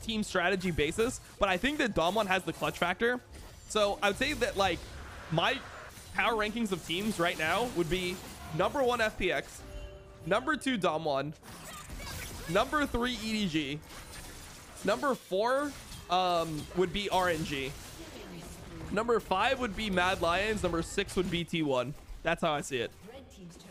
team strategy basis, but I think that Damwon has the clutch factor. So I would say that like my power rankings of teams right now would be number 1 FPX, number 2 Damwon, number 3 EDG, number 4 would be RNG, number 5 would be Mad Lions, number 6 would be T1. That's how I see it. Red team's turret